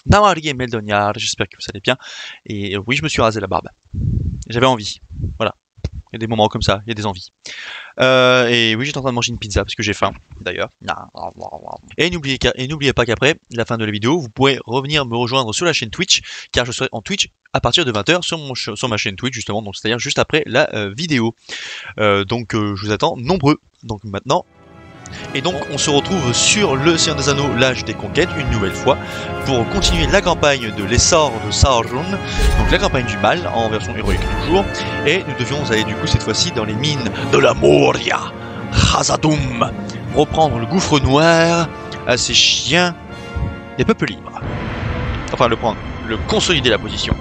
Namari et Meldoniar, j'espère que vous allez bien. Et oui, je me suis rasé la barbe. J'avais envie. Voilà. Il y a des moments comme ça, il y a des envies. Et oui, j'étais en train de manger une pizza parce que j'ai faim, d'ailleurs. Et n'oubliez pas qu'après la fin de la vidéo, vous pourrez revenir me rejoindre sur la chaîne Twitch, car je serai en Twitch à partir de 20 h sur ma chaîne Twitch, justement, donc c'est-à-dire juste après la vidéo. Donc je vous attends nombreux. Donc maintenant... Et donc on se retrouve sur le Seigneur des Anneaux, l'âge des conquêtes, une nouvelle fois, pour continuer la campagne de l'essor de Sauron, donc la campagne du mal, en version héroïque toujours, et nous devions aller du coup cette fois-ci dans les mines de la Moria, Khazad-dûm, reprendre le gouffre noir à ces chiens des peuples libres. Enfin le consolider la position.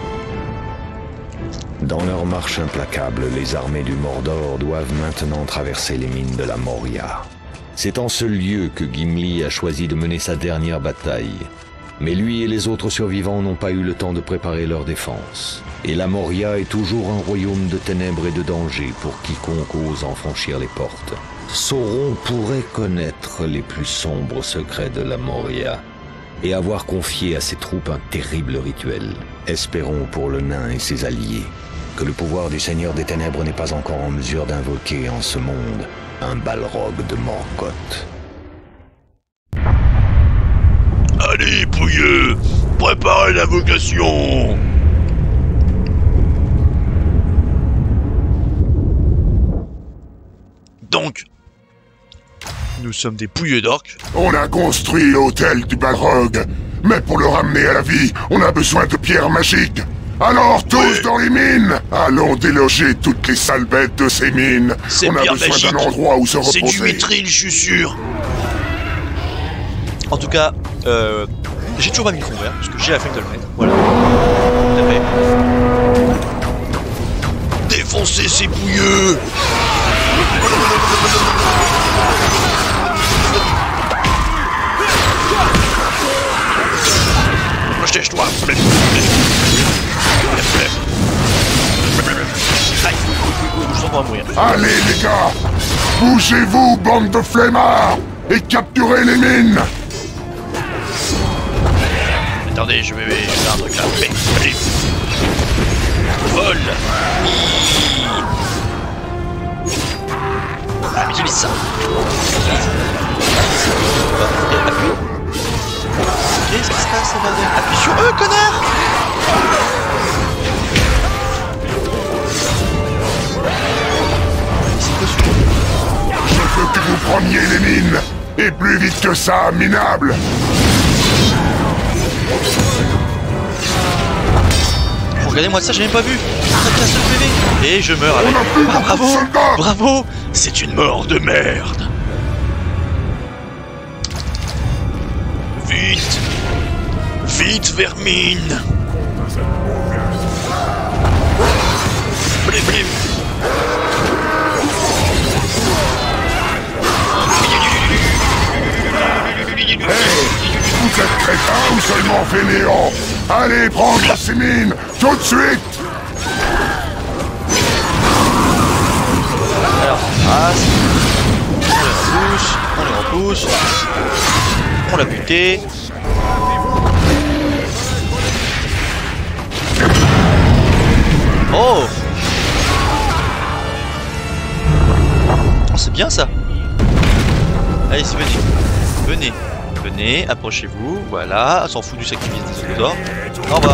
Dans leur marche implacable, les armées du Mordor doivent maintenant traverser les mines de la Moria. C'est en ce lieu que Gimli a choisi de mener sa dernière bataille. Mais lui et les autres survivants n'ont pas eu le temps de préparer leur défense. Et la Moria est toujours un royaume de ténèbres et de danger pour quiconque ose en franchir les portes. Sauron pourrait connaître les plus sombres secrets de la Moria et avoir confié à ses troupes un terrible rituel. Espérons pour le nain et ses alliés que le pouvoir du Seigneur des Ténèbres n'est pas encore en mesure d'invoquer en ce monde un Balrog de Morgoth. Allez, pouilleux, préparez l'invocation. Donc, nous sommes des pouilleux d'orques. On a construit l'hôtel du Balrog, mais pour le ramener à la vie, on a besoin de pierres magiques. Alors tous dans les mines. Allons déloger toutes les sales bêtes de ces mines. On a besoin d'un endroit où se reposer. C'est du mithril, je suis sûr. En tout cas, j'ai toujours pas mis le fond vert, parce que j'ai la flemme de le mettre. Voilà. Défoncez ces pouilleux. Dépêche-toi. Allez les gars, bougez-vous, bande de flemmards, et capturez les mines. Attendez, je vais faire un truc là. Allez. Vol. Ah, mais utilise ça. Qu'est-ce qui se passe là-dedans? Appuie sur eux, connard! Je veux que vous preniez les mines, et plus vite que ça, minable. Regardez-moi ça, j'ai même pas vu. Ça casse le PV. Et je meurs avec. Ah, bravo! Bravo! C'est une mort de merde. Vite! Vite, vermine! Blim blim! Vous êtes crétins ou seulement fainéants? Allez prendre ces mines, tout de suite! Alors, on les repousse, on l'a buté. Oh! Oh, c'est bien ça! Allez, venez. Venez, approchez-vous, voilà, s'en fout du sacrifice des trésors. Au revoir.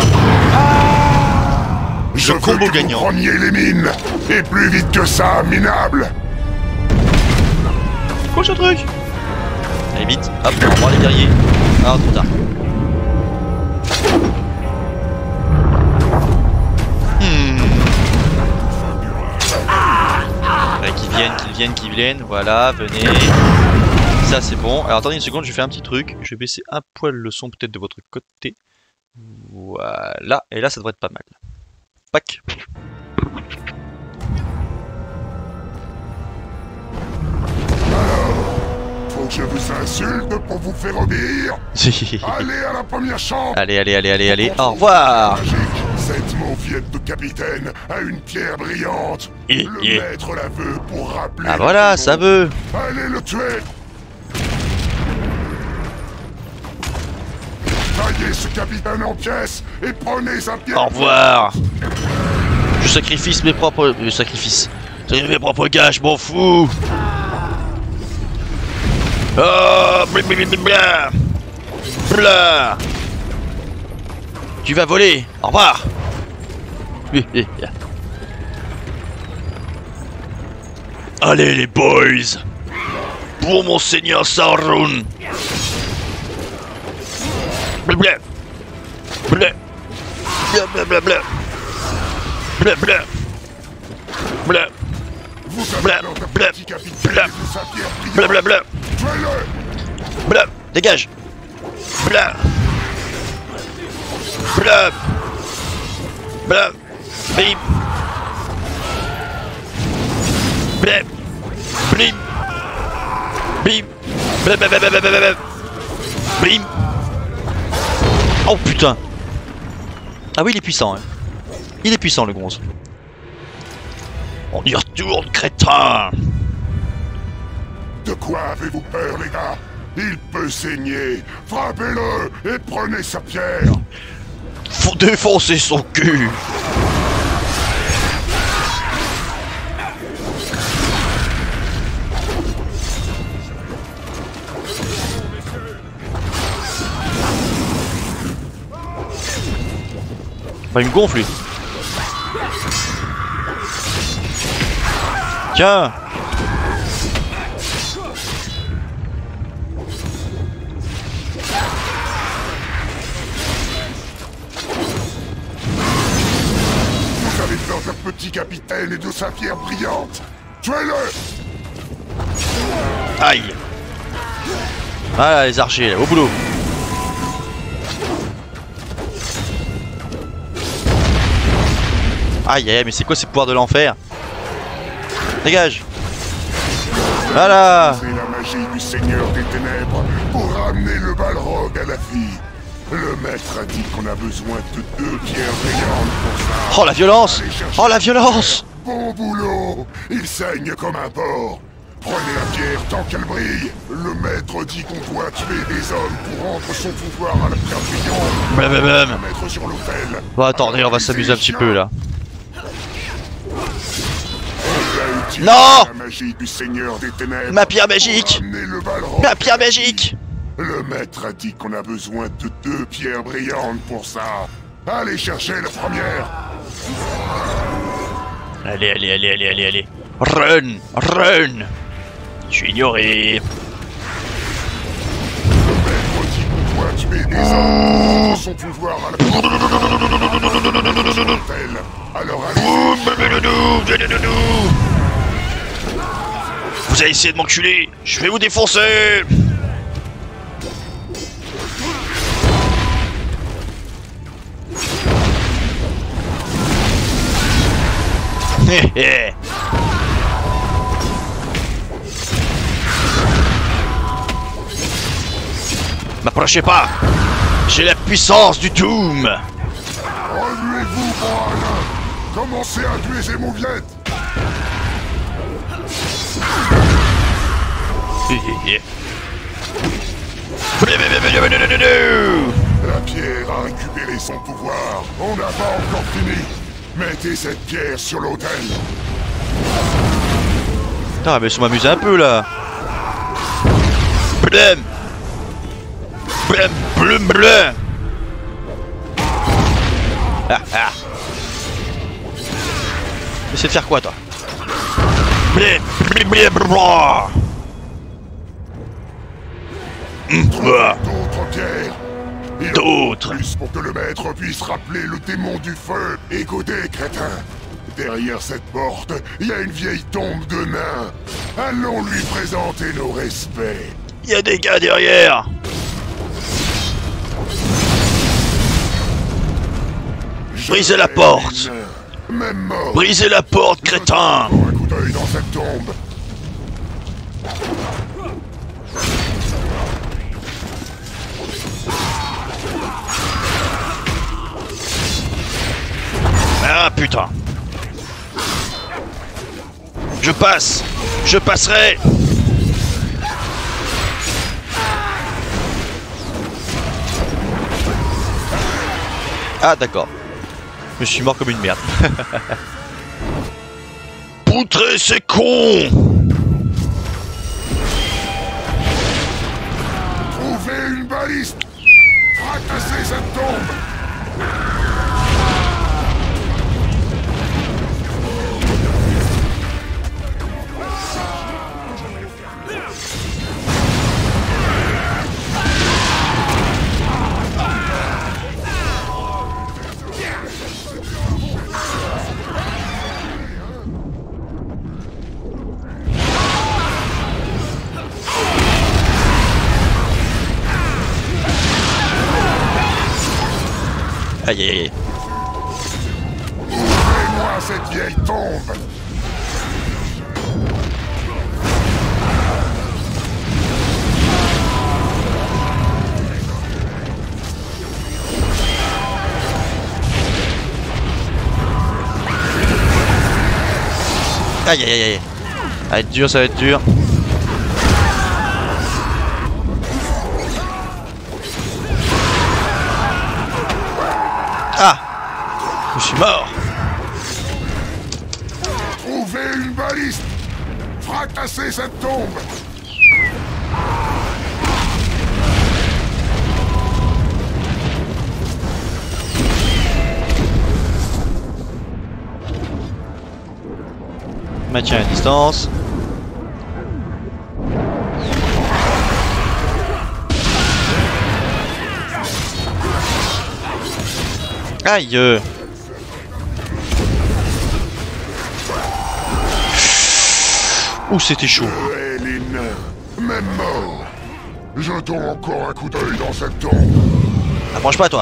Je veux combo que gagnant. vous preniez les mines, et plus vite que ça, minable. C'est quoi ce truc? Allez vite, hop, on prend les guerriers. Ah, trop tard. Ouais, qu'ils viennent, voilà, venez. Ça c'est bon. Alors attendez une seconde, je vais faire un petit truc. Je vais baisser un poil le son peut-être de votre côté. Voilà, et là ça devrait être pas mal. Pac. Faut que je vous insulte pour vous faire obéir. Allez à la première chambre. Allez, au revoir. Cette mauviette de capitaine a une pierre brillante. Le maître la veut pour rappeler. Ah voilà, ça veut. Allez le tuer. Taillez Arrachez ce capitaine en pièces et prenez sa pierre. Au revoir. Je sacrifie mes propres... sacrifice. Mes propres gars, je m'en fous. Oh, blablabla. Blah. Tu vas voler. Au revoir. Allez les boys. Pour mon seigneur Sauron. Blablabla. Blah. Blablabla. Blablabla. Blah. Vous avez Blah, notre blah, petit capitaine blah. de sa pierre brillante. Blablabla. Tuez-le. Blah. Dégage. Blah. Blah. Blah. Bim. Blah. Blim. Bim. Blah, blah, blah, blah, blah, blah, blah. Blim. Oh putain. Ah oui, il est puissant. Hein. Il est puissant, le bronze. On y retourne, crétin. De quoi avez-vous peur, les gars? Il peut saigner. Frappez-le et prenez sa pierre. Faut défoncer son cul. Bah, il me gonfle, lui. Tiens. Vous avez peur d'un petit capitaine et de sa pierre brillante. Tuez-le. Aïe. Voilà, les archers, là, au boulot. Aïe, aïe, mais c'est quoi ces pouvoirs de l'enfer? Dégage. Voilà. C'est la magie du Seigneur des Ténèbres pour ramener le Balrog à la vie. Le maître a dit qu'on a besoin de 2 pierres brillantes pour ça. Oh, la violence. Allez chercher Oh, la violence. Bon boulot. Il saigne comme un porc. Prenez la pierre tant qu'elle brille. Le maître dit qu'on doit tuer des hommes pour rendre son pouvoir à la pierre brillante. Blablabla. La mettre sur l'autel. Bon, attendez, on va s'amuser un petit peu, là. Non. La magie du Seigneur des Ténèbres. Ma pierre pour magique. ramener le Balrog. Ma pierre magique. Le maître a dit qu'on a besoin de 2 pierres brillantes pour ça. Allez chercher la première. Allez, allez, allez, allez, allez, allez. Run, run. Je suis ignoré. Le maître dit qu'on doit tuer des hommes pour rendre son pouvoir à la sur l'autel. Alors allez. Vous allez essayer de m'enculer. Je vais vous défoncer. Hé hé. M'approchez pas. J'ai la puissance du Doom. Remuez-vous, Bran. Commencez à tuer ces mouviettes. La pierre a récupéré son pouvoir. On n'a pas encore fini. Mettez cette pierre sur l'autel. Putain, mais je m'amuse un peu, là. Blum. Blum, blum, blum. Ah, ah. Essaie de faire quoi, toi? Blum, blum, blum, blum. D'autres pierres. Il en faut D'autres. plus pour que le maître puisse rappeler le démon du feu. Écoutez, crétin. Derrière cette porte, il y a une vieille tombe de nain. Allons lui présenter nos respects. Il y a des gars derrière. Brisez la porte. Même mort. Brisez la porte, crétin. Un coup d'œil dans cette tombe. Ah putain. Je passe. Je passerai. Ah d'accord. Je me suis mort comme une merde. Poutrez ces cons! Trouvez une baliste! Fracassez cette tombe! Aïe aïe aïe. Ouvrez-moi cette vieille tombe! Aïe aïe aïe aïe. Ça va être dur, ça va être dur. Ah! Je suis mort. Trouvez une baliste! Fracassez cette tombe! Maintien à distance. Aïe. Ouh, c'était chaud. Hélène, même mort. Jetons encore un coup d'œil dans cette tombe. Approche pas, toi.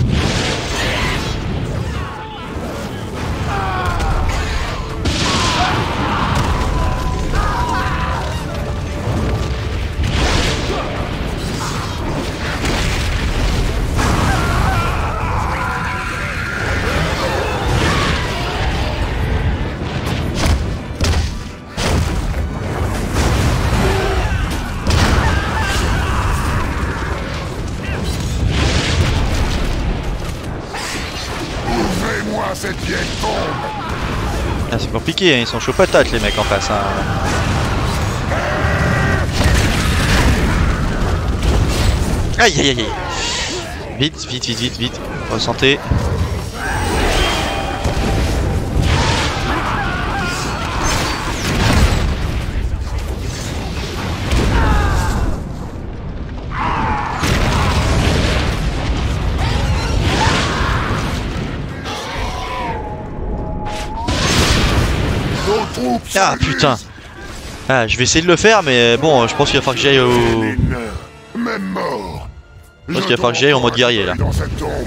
Ouvrez-moi cette vieille tombe! Ah, c'est compliqué, hein. Ils sont chauds patates les mecs en face. Hein. Aïe aïe aïe aïe. Vite, vite, vite, vite, vite. Ressentez. Nos troupes Ah putain. Ah, je vais essayer de le faire, mais bon, je pense qu'il va falloir que j'aille au... Hélène, même mort. Je pense qu'il va falloir que j'aille en mode guerrier là. Dans cette tombe.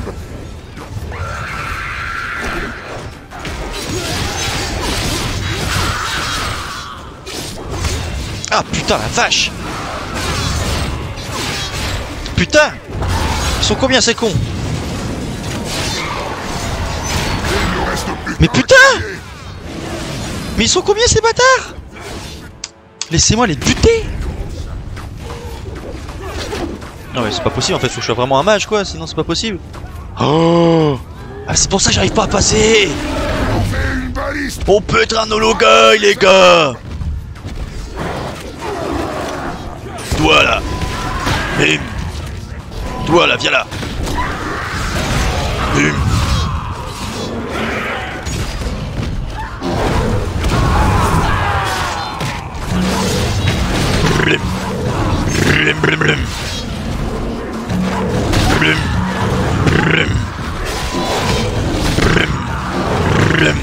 Ah putain, la vache. Putain. Ils sont combien ces cons? Il ne reste plus Mais qu'un putain! guerrier. Mais ils sont combien ces bâtards? Laissez-moi les buter. Non mais c'est pas possible en fait, faut que je sois vraiment un mage quoi, sinon c'est pas possible. Oh. Ah c'est pour ça que j'arrive pas à passer. Trouvez une baliste! On peut être un hologuy les gars. Toi là! Bim! Toi là, viens là! Bim! Blim! Blim blim blim! Blim! Blim! Blim! Blim!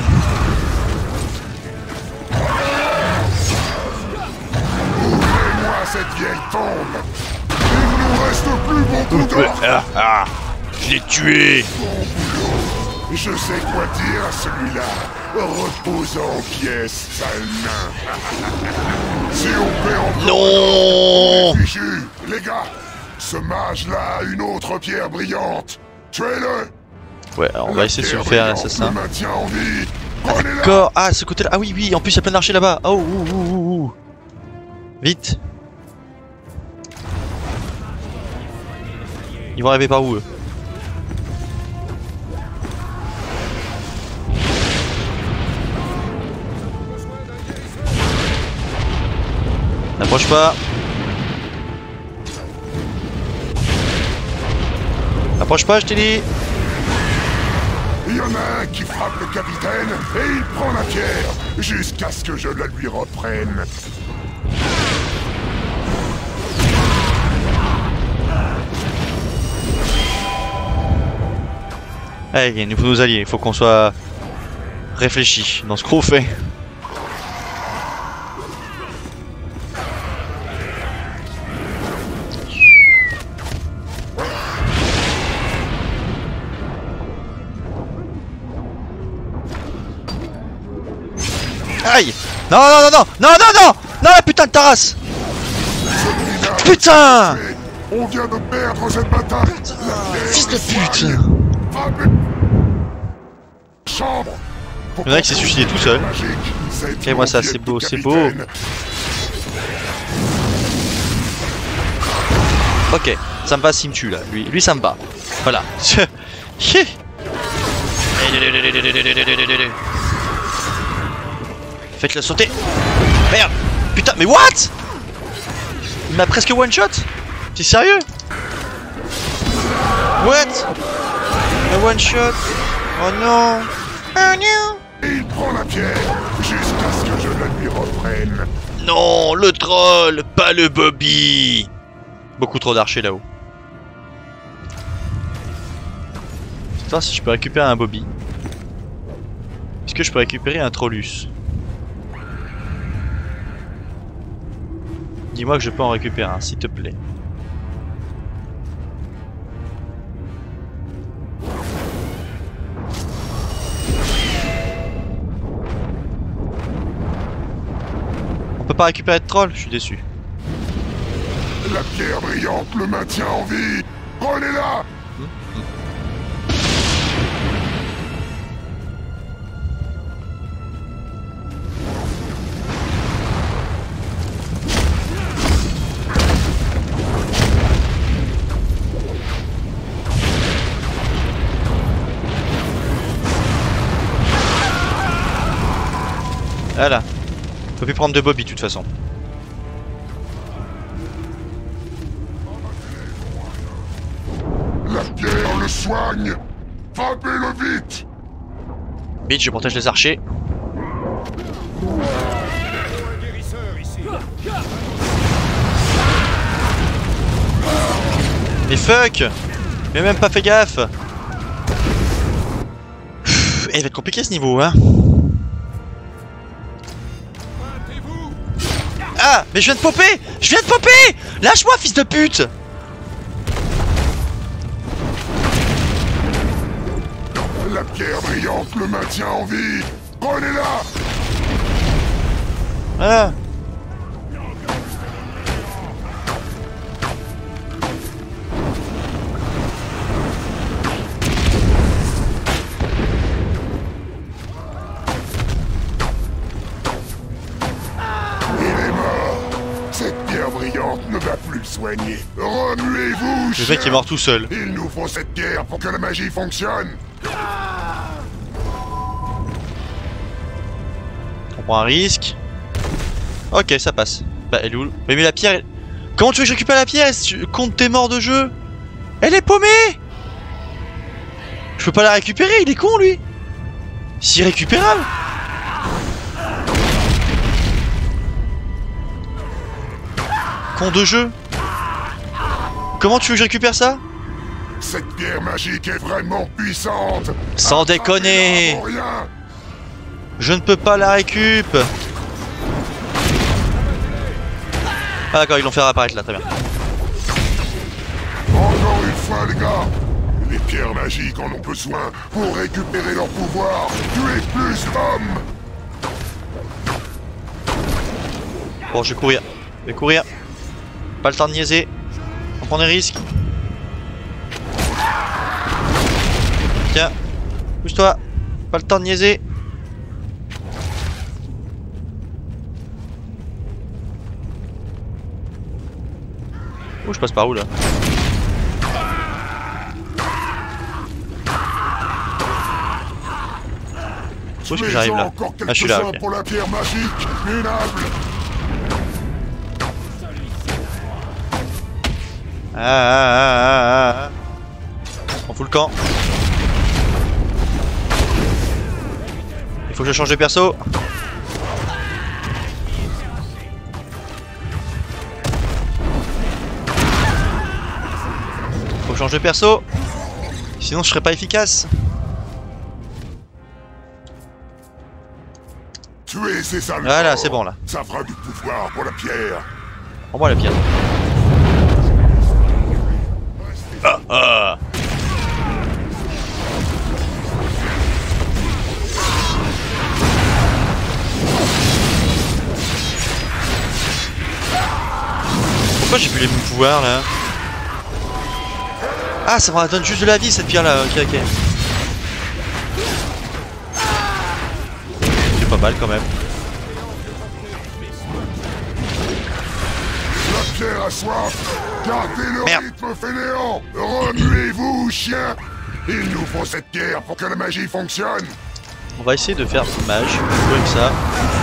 Ouvrez-moi cette vieille tombe! Il nous reste plus beaucoup d'or! Ah ah! Je l'ai tué! Je sais quoi dire à celui-là. Repose en pièces, sale nain. Si on paie en Non! fichu, les gars, ce mage-là a une autre pierre brillante. Tuez-le! Ouais, alors on va essayer de se le faire l'assassin. Le maintient en vie. Prenez-la! D'accord. Ah ce côté là. Ah oui oui, en plus il y a plein d'archers là-bas. Oh ouh, ouh, ouh, ouh. Vite. Ils vont arriver par où eux? Approche pas. Approche pas, je t'ai dit. Il y en a un qui frappe le capitaine et il prend la pierre jusqu'à ce que je la lui reprenne. Allez, il nous faut nos alliés, il faut qu'on soit réfléchi dans ce qu'on fait. Aïe! Non, non, non, non! Non, non, non! Non, putain de Taras! Putain! On vient de perdre cette bataille. Fils de pute! Chambre. Il y en a qui s'est suicidé tout seul. Ok, moi ça c'est beau, c'est beau. Ok, ça me va s'il me tue là. Lui ça me va. Voilà. Faites-le sauter. Merde. Putain, mais what? Il m'a presque one shot. T'es sérieux? What? Un one shot? Oh non. Oh non. Il prend la pierre jusqu'à ce que je la lui reprenne. Non, le troll, pas le Bobby. Beaucoup trop d'archers là-haut. Putain, si je peux récupérer un Bobby. Est-ce que je peux récupérer un Trollus? Dis-moi que je peux en récupérer un, s'il te plaît. On peut pas récupérer de troll, je suis déçu. La pierre brillante le maintient en vie. Prenez-la. Voilà. On peut plus prendre de Bobby de toute façon. La pierre le soigne. Frappez-le vite. Vite, je protège les archers. Mais fuck! Mais même pas fait gaffe! Il va être compliqué ce niveau, hein? Ah! Mais je viens de popper! Je viens de popper! Lâche-moi, fils de pute! La pierre brillante le maintient en vie. Prenez-la. Voilà. Il est mort. Cette pierre brillante ne va plus le soigner. Remuez-vous. Le mec est mort tout seul. Il nous faut cette pierre pour que la magie fonctionne. On prend un risque. Ok, ça passe. Bah, elle est où? Mais la pierre... Comment tu veux que je récupère la pierre? Compte tes morts de jeu. Elle est paumée. Je peux pas la récupérer, il est con lui. C'est irrécupérable. Con de jeu. Comment tu veux que je récupère ça? Cette pierre magique est vraiment puissante. Sans déconner. Rien. Je ne peux pas la récup. Ah d'accord, ils l'ont fait réapparaître là, très bien. Encore une fois, les gars. Les pierres magiques en ont besoin pour récupérer leur pouvoir. Tuer plus d'hommes. Bon, je vais courir. Je vais courir. Pas le temps de niaiser. On prend des risques. Tiens. Bouge-toi. Pas le temps de niaiser. Oh, je passe par où là? Où est-ce que j'arrive là? Ah, je suis là, ok. Pour la pierre magique, minable. On fout le camp. Il faut que je change de perso. Faut que je change de perso. Sinon je serais pas efficace. Tuez ces sales Voilà, corps. c'est bon là. Ça fera du pouvoir pour la pierre. Envoie la pierre. Pourquoi j'ai plus les mêmes pouvoirs là? Ah, ça me donne juste de la vie cette pierre là. Ok, ok. C'est pas mal quand même. La pierre a soif. Gardez le Merde. rythme fainéant. Remuez-vous, chien. Il nous faut cette pierre pour que la magie fonctionne. On va essayer de faire mage. Plutôt que ça.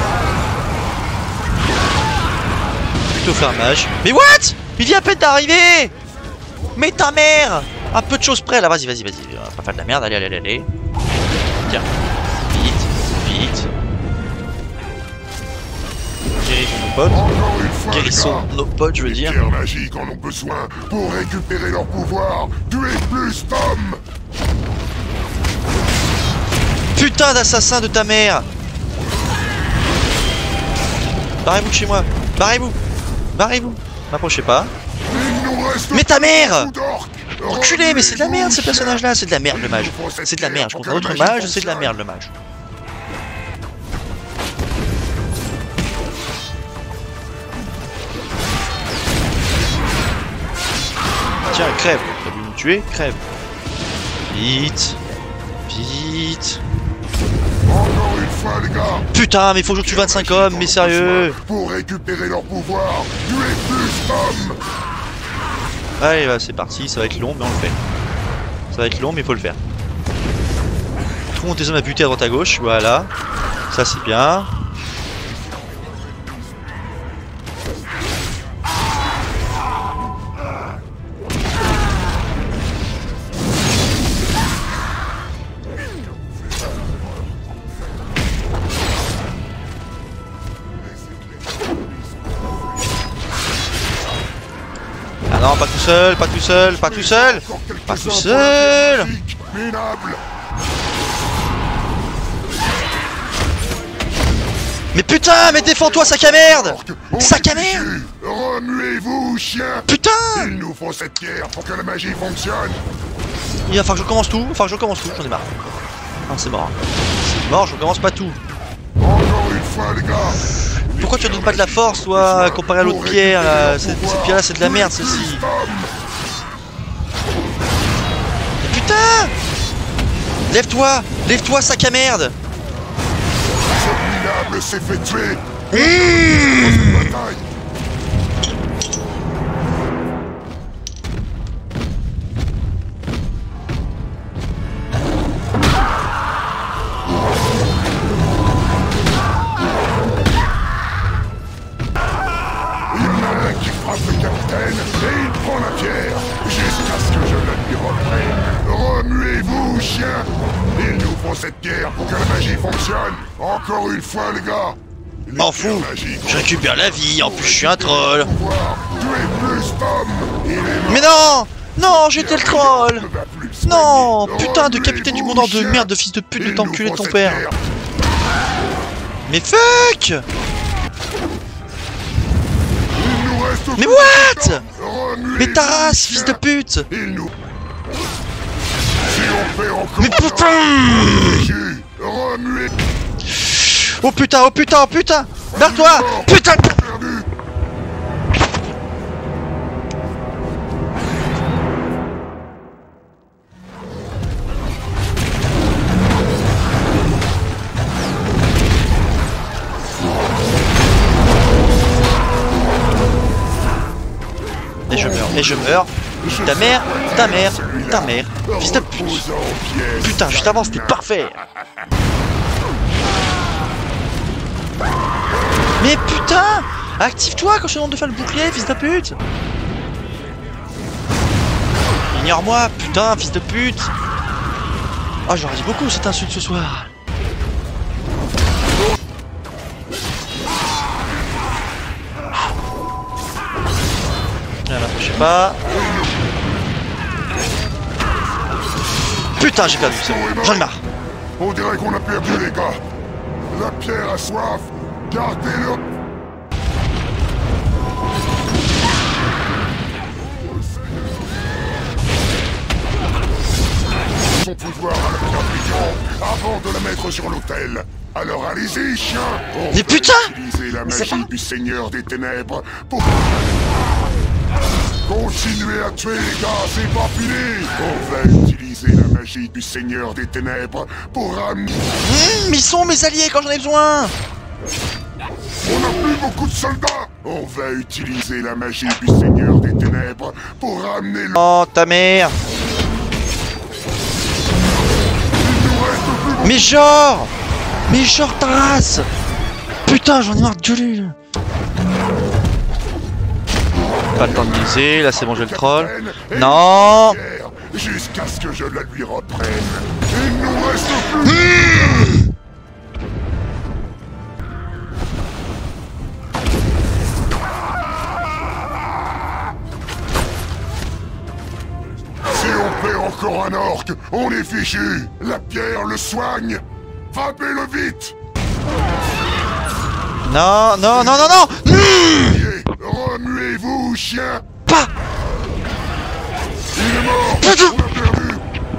Plutôt faire mage. Mais what? Il vient à peine d'arriver. Mais ta mère. Un peu de choses près là. Vas-y, vas-y, vas-y. On va pas faire de la merde. Allez, allez, allez, allez. Tiens. Vite, vite. Guérissons nos potes. Encore une fois, Guérissons les gars. nos potes, je veux Les dire. pierres magiques en ont besoin pour récupérer leur pouvoir. Tuez plus d'hommes. Putain d'assassin de ta mère. Barrez-vous de chez moi. Barrez-vous. Barrez-vous. M'approchez pas. Il nous reste Mais ta mère! beaucoup d'orques. Enculé, mais c'est de la merde ce Remuez-vous, personnage là. C'est de la merde le chien. mage. Il nous faut cette C'est de la pierre merde. Je pour contre un que la autre magie mage, c'est de la fonctionne. merde le mage. Tiens, crève. T'as voulu me tuer? Crève. Vite. Vite. Encore une fois, les gars. Putain, mais faut que je tue 25 hommes, mais sérieux. Pour récupérer leur pouvoir, tuez plus d'hommes. Allez, bah, c'est parti. Ça va être long, mais on le fait. Ça va être long, mais il faut le faire. Tout monter hommes à buter à droite à gauche. Voilà. Ça, c'est bien. Ah non, pas tout seul, pas tout seul, pas tout seul. Encore quelques Pas tout hommes seul. pour la musique, minable. Mais putain, mais défends-toi, sac à merde. On Sac à est merde. fichus. Remuez-vous, chien. Putain. Il nous faut cette pierre pour que la magie fonctionne. Il va falloir que je recommence tout, j'en ai marre. Ah, c'est mort. C'est mort, je recommence pas tout. Encore une fois, les gars. Pourquoi tu ne donnes pas de la force, toi, comparé à l'autre pierre, là? Cette pierre là, c'est de la merde, celle-ci. Putain. Lève-toi. Lève-toi, sac à merde. Ce minable s'est fait tuer. Bataille. Il y en a un qui frappe le capitaine et il prend la pierre jusqu'à ce que je la lui reprenne. Remuez-vous, chien. Il nous faut cette pierre pour que la magie fonctionne. Encore une fois, les gars. Les M'en pierres fous. magiques Je récupère la vie, en plus je suis un troll. pouvoir. Tuez plus d'hommes. Il est mort. Mais non. Non, j'étais le troll. Ne va plus se Non, soigner. putain de capitaine du monde de Remuez-vous, merde, de fils de pute, de chien. t'enculer Il de ton nous faut père. cette pierre. Mais fuck. Il nous reste Mais peu what? de temps. Remuez-vous, Mais ta race, chien. fils de pute. Il nous... Si on perd encore... Mais putain. Remuez... Oh putain, oh putain, oh putain. Barre-toi. Putain. Perdu. Et je meurs, et je meurs. Ta mère, ta mère, ta mère. Fils de pute. Posant aux pièces. Putain, juste avant c'était parfait. Mais putain. Active-toi quand je te demande de faire le bouclier, fils de pute. Ignore-moi, putain, fils de pute. Oh, j'aurais dit beaucoup cette insulte ce soir. Voilà, je sais pas. Putain, j'ai perdu, c'est bon, j'en ai marre. On dirait qu'on a perdu, les gars. La pierre a soif. Gardez-le. Son pouvoir à la pierre brillante avant de la mettre sur l'autel. Alors allez-y, chien. Mais putain! Utilisez la Mais c'est magie pas- du Seigneur des Ténèbres pour... Continuez à tuer, les gars, c'est pas fini. On va utiliser la magie du Seigneur des Ténèbres pour ramener... Mais ils sont mes alliés quand j'en ai besoin. On n'a plus beaucoup de soldats. On va utiliser la magie du Seigneur des Ténèbres pour ramener le... Oh, ta mère. Il nous reste plus... Mais genre ta race. Putain, j'en ai marre de gueuler. Pas le temps de miser, là c'est bon, j'ai le troll. Non. Jusqu'à ce que je la lui reprenne. Il nous reste plus... Si on perd encore un orc, on est fichu. La pierre le soigne. Frappez-le vite. Non. Remuez-vous, chien. Pas. Il est mort. On l'a perdu.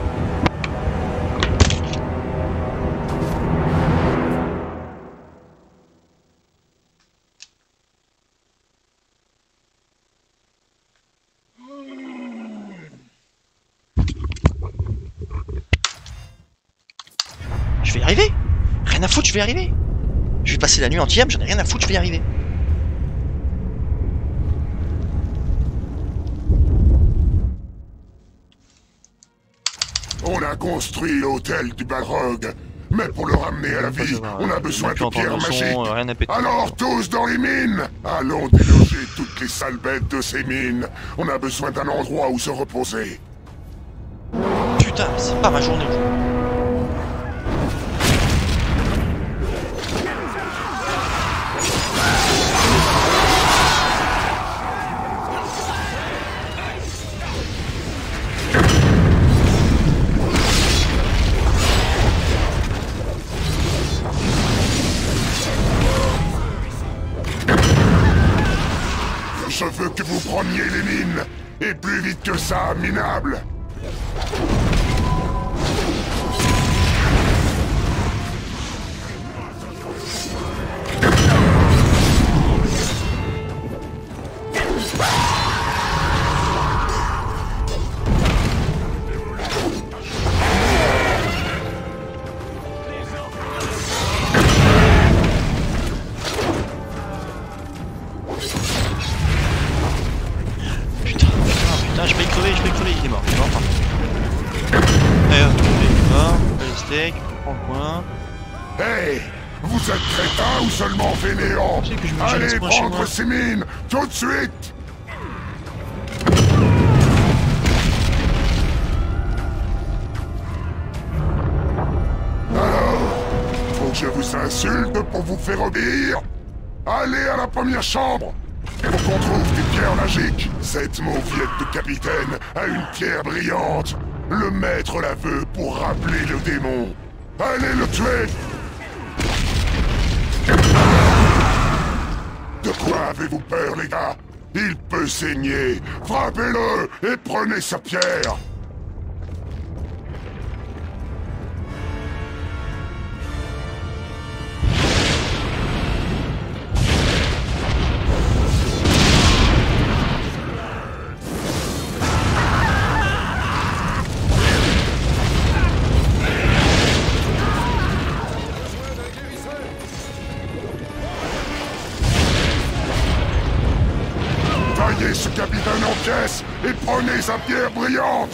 Je vais y arriver. Rien à foutre, je vais y arriver. Je vais passer la nuit entière, mais j'en ai rien à foutre, je vais y arriver. On a construit l'hôtel du Balrog. Mais pour le ramener à la vie, on a besoin de pierres magiques. Rien à péter. Alors tous dans les mines. Allons déloger toutes les sales bêtes de ces mines. On a besoin d'un endroit où se reposer. Putain, mais c'est pas ma journée. Je veux que vous preniez les mines. Et plus vite que ça, minable. Putain, je vais y crever, il est mort, D'ailleurs, il est mort, le steak, prends le coin. Hey! Vous êtes crétins ou seulement fainéants? Tu sais que je me gêne à ce Allez point chez prendre moi. ces mines, tout de suite! Alors, faut que je vous insulte pour vous faire obéir? Allez à la première chambre! Faut qu'on trouve des pierres magiques. Cette mauviette de capitaine a une pierre brillante. Le maître la veut pour rappeler le démon. Allez le tuer! De quoi avez-vous peur, les gars? Il peut saigner. Frappez-le et prenez sa pierre. Taillez ce capitaine en pièces et prenez sa pierre brillante.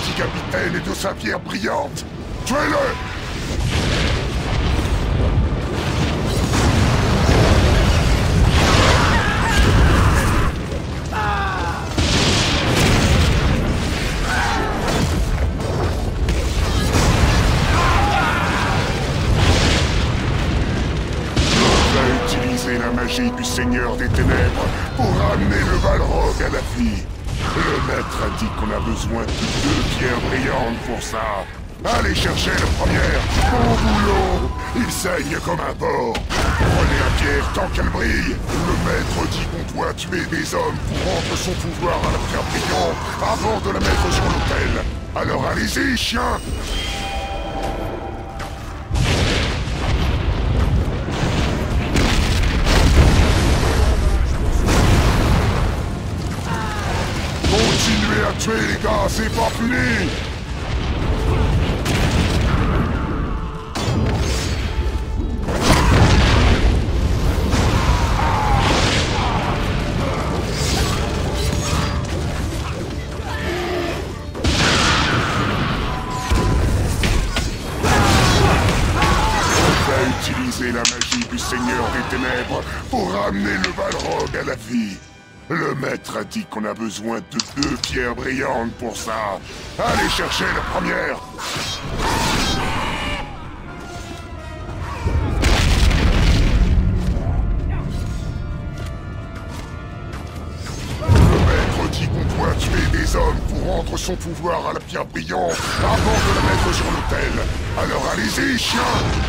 petit capitaine et de sa pierre brillante. Tuez-le! La magie du Seigneur des Ténèbres pour ramener le Balrog à la vie. Le maître a dit qu'on a besoin de 2 pierres brillantes pour ça. Allez chercher la première. Bon boulot. Il saigne comme un porc. Prenez la pierre tant qu'elle brille. Le maître dit qu'on doit tuer des hommes pour rendre son pouvoir à la pierre brillante avant de la mettre sur l'autel. Alors allez-y, chien. Continuez à tuer les gars, c'est pas fini! On va utiliser la magie du Seigneur des Ténèbres pour ramener le Balrog à la vie. Le maître a dit qu'on a besoin de 2 pierres brillantes pour ça. Allez chercher la première. Le maître dit qu'on doit tuer des hommes pour rendre son pouvoir à la pierre brillante avant de la mettre sur l'autel. Alors allez-y, chien.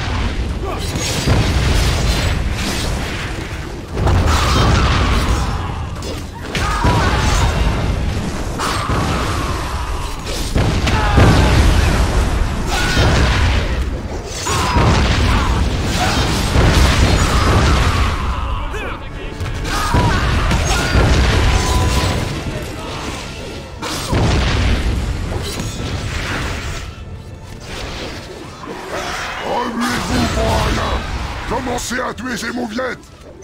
Remuez-vous pour rien. Commencez à tuer ces mouviettes.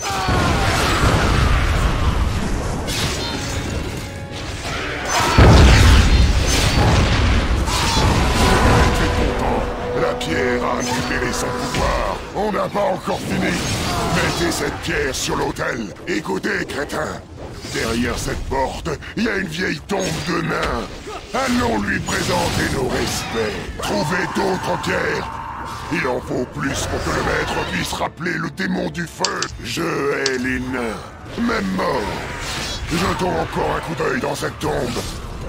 La pierre a récupéré son pouvoir. On n'a pas encore fini. Mettez cette pierre sur l'autel. Écoutez, crétin. Derrière cette porte, il y a une vieille tombe de nains. Allons lui présenter nos respects. Trouvez d'autres pierres. Il en faut plus pour que le maître puisse rappeler le démon du feu. Je hais les nains. Même mort. Jetons encore un coup d'œil dans cette tombe.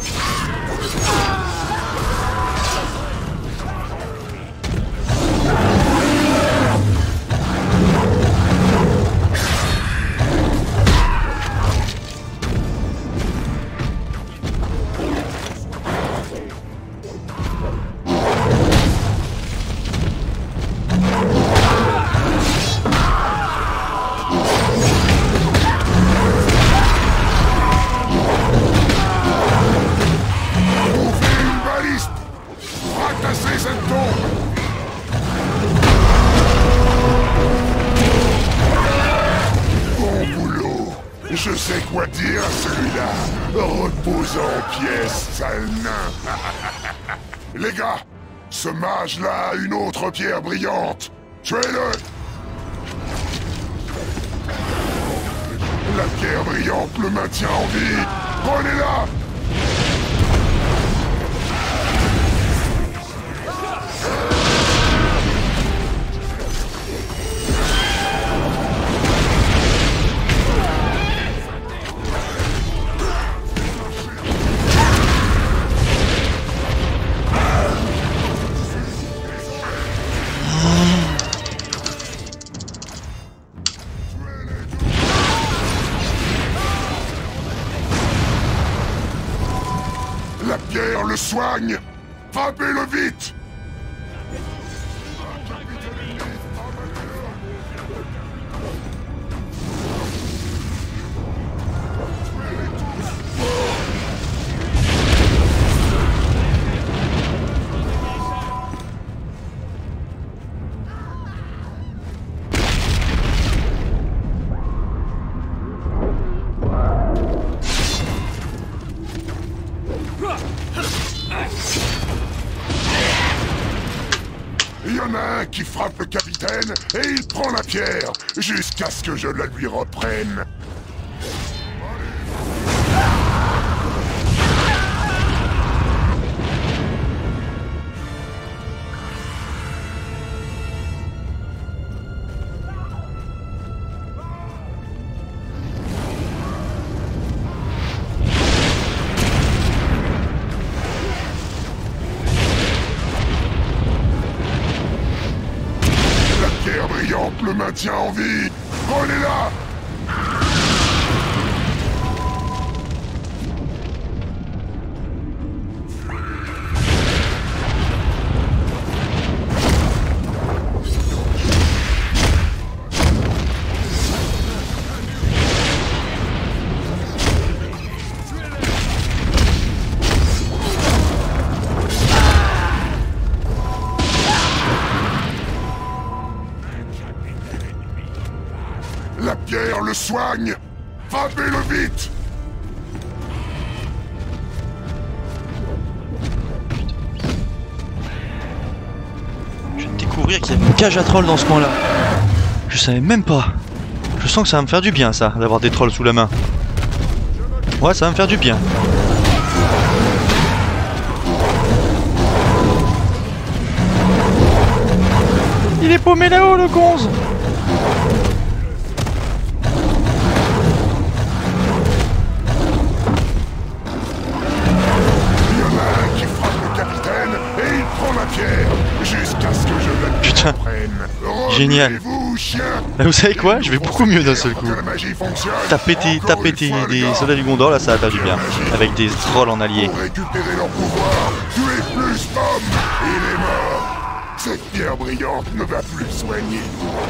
Je sais quoi dire à celui-là. Reposant en pièces, sale nain. Les gars, ce mage-là a une autre pierre brillante. Tuez-le. La pierre brillante le maintient en vie. Prenez-la. La pierre le soigne. Frappez-le vite. Il y en a un qui frappe le capitaine et il prend la pierre jusqu'à ce que je la lui reprenne. La pierre brillante le maintient en vie. Prenez-la! La pierre le soigne! Frappez-le vite! Je viens de découvrir qu'il y avait une cage à trolls dans ce coin-là. Je savais même pas. Je sens que ça va me faire du bien, ça, d'avoir des trolls sous la main. Ouais, ça va me faire du bien. Il est paumé là-haut, le gonze! Il y en a un qui frappe le capitaine et il prend la pierre jusqu'à ce que je la lui Putain. reprenne. Génial. Remuez-vous, chien! Mais vous savez quoi? Je vais beaucoup mieux d'un seul coup. Que la magie fonctionne. Taper Encore une fois, les des gars. soldats du Gondor, là, ça va faire du bien. Avec des trolls en alliés. Pour récupérer leur pouvoir, tuer plus Pomme! Il est mort! Cette pierre brillante ne va plus le soigner.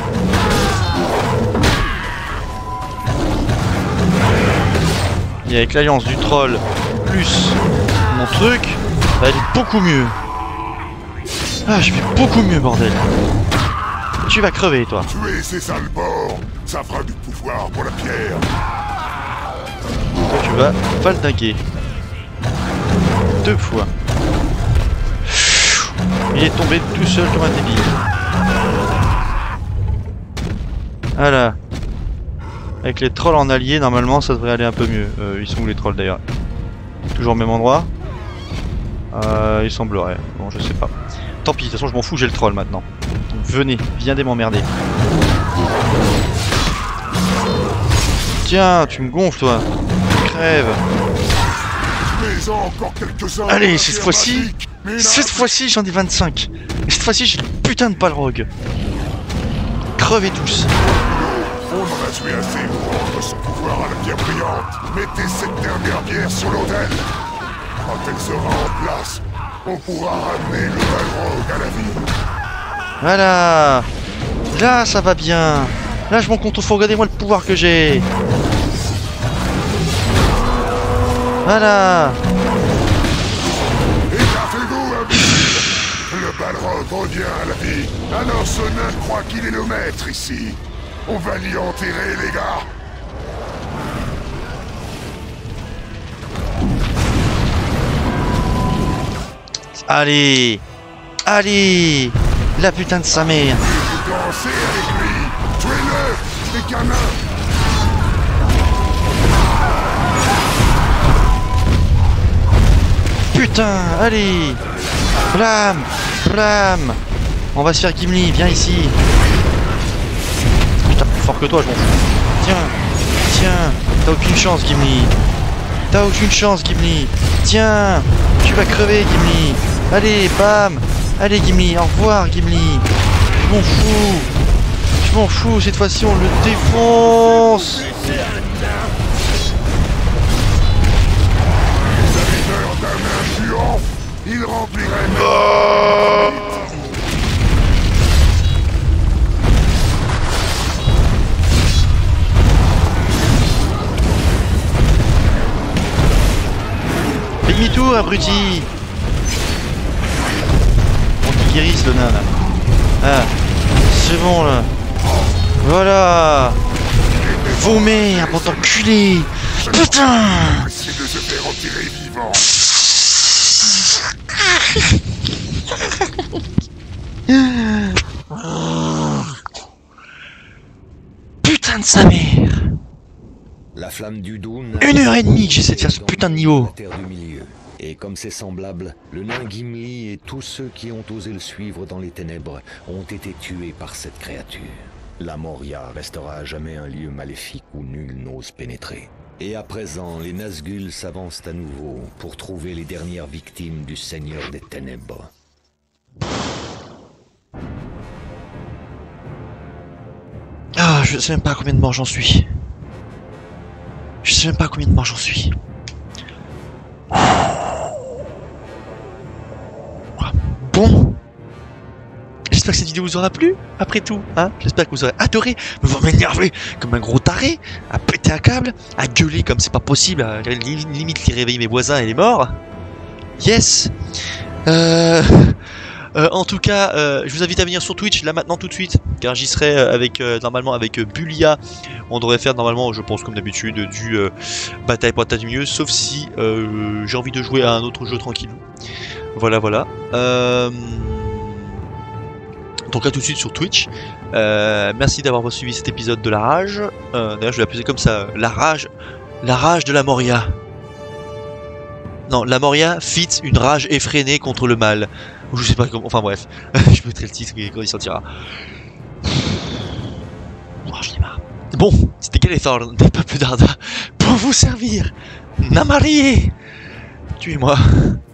Et avec l'alliance du troll plus mon truc, ça va aller beaucoup mieux. Ah, je vais beaucoup mieux, bordel. Tu vas crever, toi. Tuer ces sales porcs, ça fera du pouvoir pour la pierre. Toi, tu vas valdinguer. 2 fois. Il est tombé tout seul comme un débile. Voilà. Avec les trolls en allié, normalement, ça devrait aller un peu mieux. Ils sont où les trolls d'ailleurs? Toujours au même endroit? Il semblerait. Bon, je sais pas. Tant pis, de toute façon, je m'en fous, j'ai le troll maintenant. Donc, venez, viens m'emmerder. Tiens, tu me gonfles, toi. Crève. Mais encore quelques-uns. Allez, de la cette pierre fois-ci, magique. Mais cette fois-ci, j'en ai 25. Et cette fois-ci, j'ai le putain de palrogue. Crevez tous. On en a tué assez pour rendre son pouvoir à la pierre brillante. Mettez cette dernière pierre sur l'autel. Quand elle sera en place, on pourra ramener le Balrog à la vie. Voilà. Là, ça va bien. Là, je m'en compte. Faut regarder moi le pouvoir que j'ai. Voilà. Écartez-vous, imbécile. Le Balrog revient à la vie. Alors ce nain croit qu'il est le maître ici. On va l'y enterrer, les gars. Allez. Allez. La putain de sa mère. Dansez avec lui. Tuez-le. C'est qu'un nain. Putain, allez. Blam. Blam. On va se faire Gimli. Viens ici. Putain, plus fort que toi, je m'en fous. Tiens. Tiens. T'as aucune chance, Gimli. T'as aucune chance, Gimli. Tiens. Tu vas crever, Gimli. Allez, bam. Allez, Gimli. Au revoir, Gimli. Je m'en fous. Je m'en fous. Cette fois-ci, on le défonce. Serviteur d'un nain puant, il remplirait même. Fais demi-tour, abruti. On te guérisse, le nain, là. Ah, c'est bon, là. Voilà. Vomez, un bon enculé. Putain. Essayer de se faire retirer vivant. flamme du Doune... 1h30 que j'essaie de faire ce putain de niveau. La terre du milieu. Et comme ses semblables, le nain Gimli et tous ceux qui ont osé le suivre dans les ténèbres ont été tués par cette créature. La Moria restera à jamais un lieu maléfique où nul n'ose pénétrer. Et à présent, les Nazgûl s'avancent à nouveau pour trouver les dernières victimes du Seigneur des Ténèbres. Ah, je sais même pas à combien de morts j'en suis. Je sais même pas à combien de morts j'en suis. Bon. J'espère que cette vidéo vous aura plu, après tout, hein. J'espère que vous aurez adoré me voir m'énerver comme un gros taré, à péter un câble, à gueuler comme c'est pas possible, à limite les réveiller mes voisins et les morts. Yes. En tout cas, je vous invite à venir sur Twitch là maintenant tout de suite, car j'y serai avec normalement avec Bulia. On devrait faire normalement, je pense comme d'habitude, du bataille pour la du milieu, sauf si j'ai envie de jouer à un autre jeu tranquille. Voilà, voilà. Donc à tout de suite sur Twitch. Merci d'avoir suivi cet épisode de la rage. D'ailleurs, je vais l'appeler comme ça, la rage de la Moria. Non, la Moria fit une rage effrénée contre le mal. Ou je sais pas comment. Enfin bref, je mettrai le titre quand il sortira. Oh, j'en ai marre. Bon, c'était Galethorn des peuples d'Arda pour vous servir. Namarié, tuez-moi.